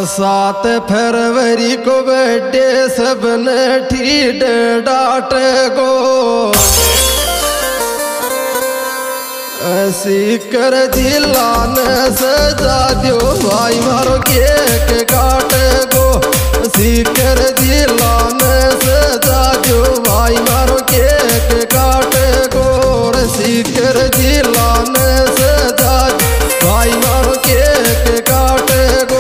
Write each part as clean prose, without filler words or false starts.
7 फरवरी को बर्थडे सबने ठीक डाट को सीकर जिला ने सजा दियो भाई मारो केक काट को सीकर जिला ने सजा दियो भाई मारो केक काट को सीकर जिला ने सजा भाई मारो केक काट को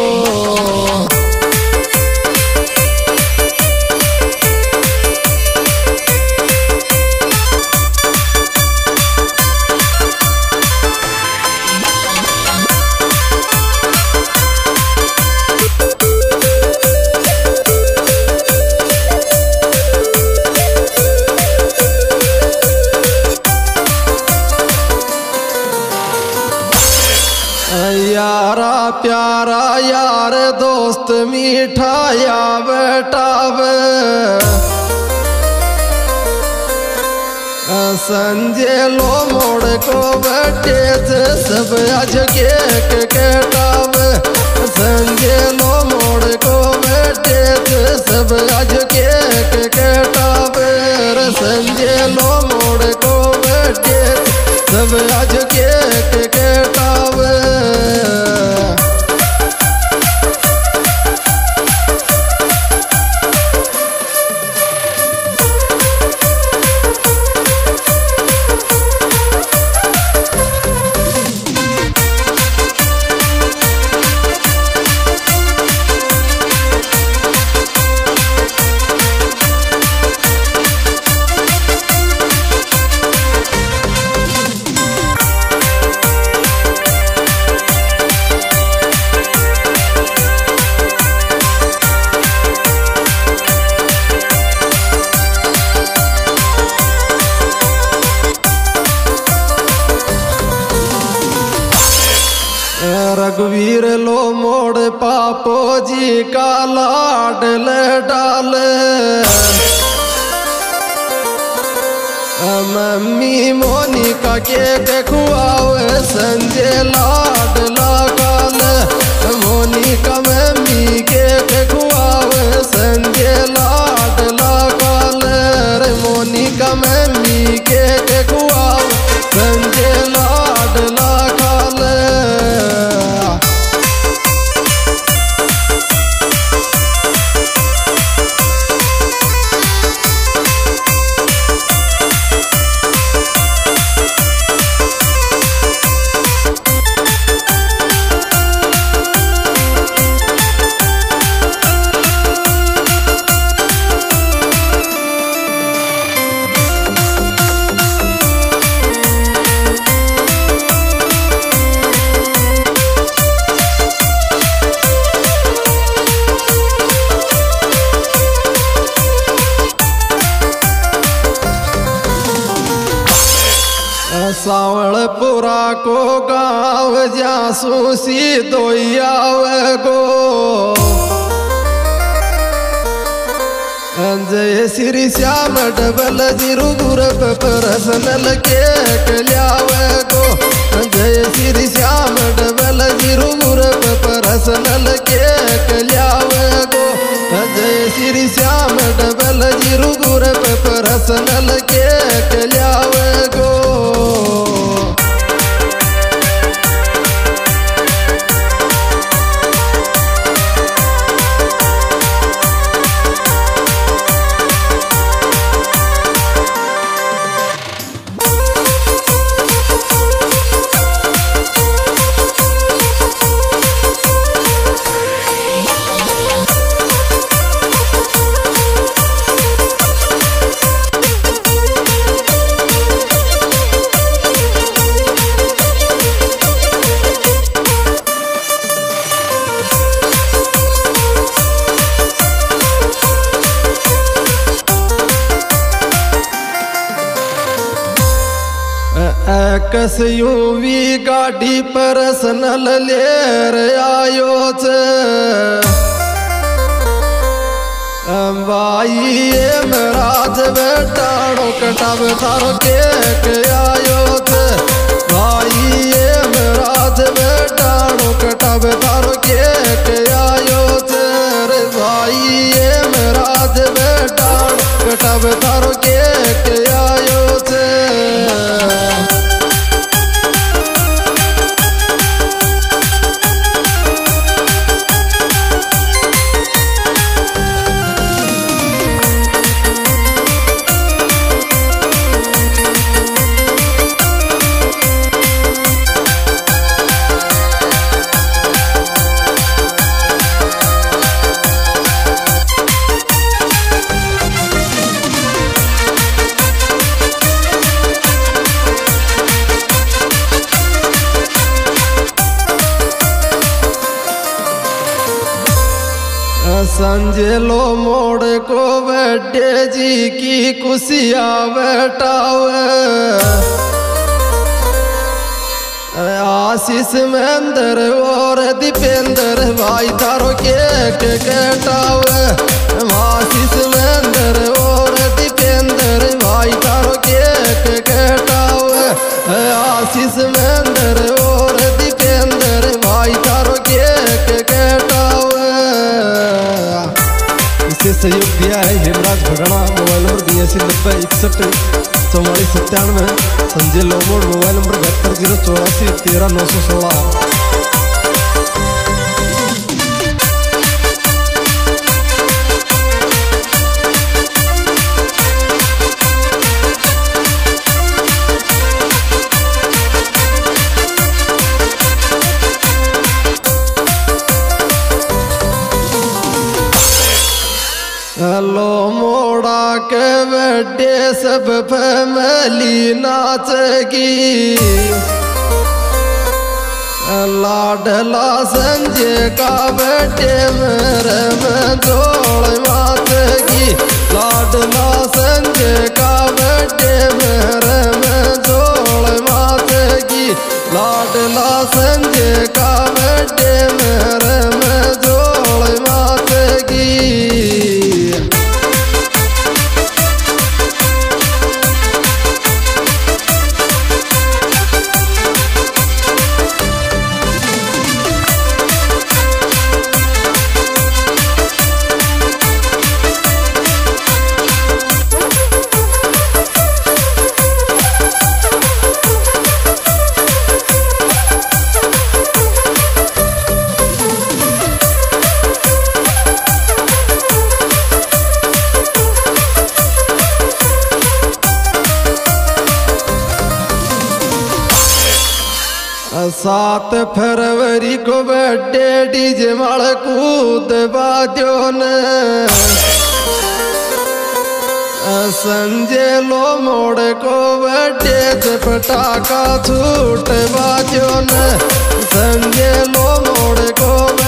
यारा प्यारा यार दोस्त मिठाया बेटावे संजय लो मोड़ को बटे से सब आज केक कटावे संजय लो मोड़ को बटे से सब आज केक कटावे संजय लो मोड़ को बटे सब आज केक कटावे रघुवीर लो मोड़ पापो जी का लाडल डाल मम्मी मोनिका केक खुआवे संजय लाडला गाल मोनिका मम्मी केक खुआवे संजय लाडला गाल मोनिका मम्मी केक खुआवे संजय लाडला गाल सावलपुरा को गाँव जासूसी दोयाव गो जय श्री श्याम डबल जीरो गुरब परसनल केक ल्याव गो जय श्री श्याम डबल जीरो गुरब परसनल केक ल्याव गो जय श्री श्याम डबल जीरो गुरब परसनल केक ल्याव गो कस यूवी गाड़ी पर्सनल लेर आयो भाई मराज बेटाड़ो कटाव थारो केक आयो भाई मराज बेटाड़ो कटाव थारो केक आयो संजय लो मोड़ को बड्डे जी की कुसिया बैठावे आशीष महेंद्र और दीपेंद्र भाई थारो केक कटावे आशीष महेंद्र और दीपेंद्र भाई थारो केक कटावे आशीष महेंद्र और दीपेंद्र भाई थारो केक कटावे। इसे सहयोग दिया है Hemraj Bhagda mobile number 8290614497 Sanjay Lomod mobile number 7204813916। लो मोड़ा के बड्डे सब फैमिली नाचगी लाडला संजय का बड्डे मेरे में जोड़ माचगी लाडला संजय का बड्डे मेरे में जोड़ माचगी लाडला संजय का बड्डे मेरे में जोड़ माचगी। सात फरवरी को बर्थडे डीजे माल कूद बाजो ने संजय लो मोड़ को बर्थडे से पटाखा छूट बाजो ने संजय लो मोड़ को